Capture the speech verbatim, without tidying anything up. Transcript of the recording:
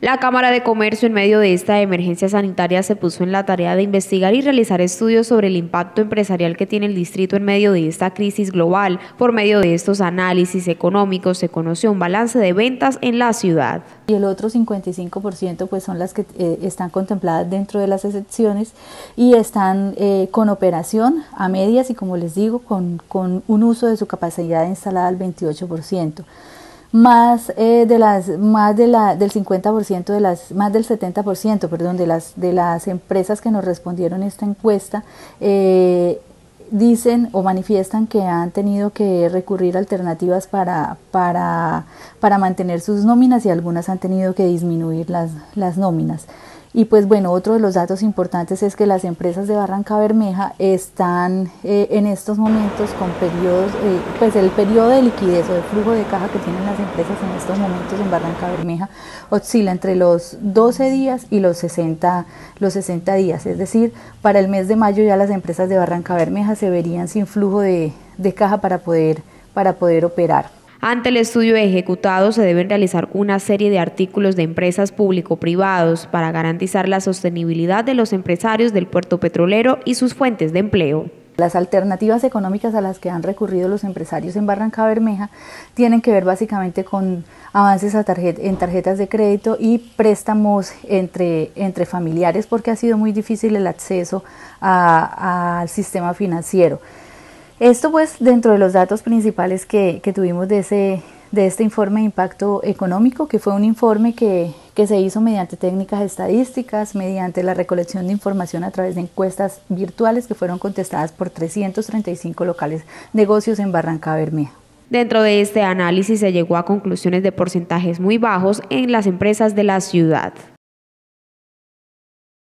La Cámara de Comercio, en medio de esta emergencia sanitaria, se puso en la tarea de investigar y realizar estudios sobre el impacto empresarial que tiene el distrito en medio de esta crisis global. Por medio de estos análisis económicos se conoció un balance de ventas en la ciudad. Y el otro cincuenta y cinco por ciento pues son las que eh, están contempladas dentro de las excepciones y están eh, con operación a medias y, como les digo, con, con un uso de su capacidad instalada al veintiocho por ciento. Más eh, de las más de la del cincuenta por ciento de las más del setenta por ciento, perdón, de las de las empresas que nos respondieron esta encuesta eh, dicen o manifiestan que han tenido que recurrir a alternativas para para para mantener sus nóminas, y algunas han tenido que disminuir las las nóminas. Y pues bueno, otro de los datos importantes es que las empresas de Barrancabermeja están eh, en estos momentos con periodos, eh, pues el periodo de liquidez o de flujo de caja que tienen las empresas en estos momentos en Barrancabermeja oscila entre los doce días y los sesenta, los sesenta días, es decir, para el mes de mayo ya las empresas de Barrancabermeja se verían sin flujo de, de caja para poder, para poder operar. Ante el estudio ejecutado se deben realizar una serie de artículos de empresas público-privados para garantizar la sostenibilidad de los empresarios del puerto petrolero y sus fuentes de empleo. Las alternativas económicas a las que han recurrido los empresarios en Barrancabermeja tienen que ver básicamente con avances a tarjeta, en tarjetas de crédito y préstamos entre, entre familiares, porque ha sido muy difícil el acceso al sistema financiero. Esto pues dentro de los datos principales que, que tuvimos de, ese, de este informe de impacto económico, que fue un informe que, que se hizo mediante técnicas estadísticas, mediante la recolección de información a través de encuestas virtuales que fueron contestadas por trescientos treinta y cinco locales negocios en Barrancabermeja. Dentro de este análisis se llegó a conclusiones de porcentajes muy bajos en las empresas de la ciudad.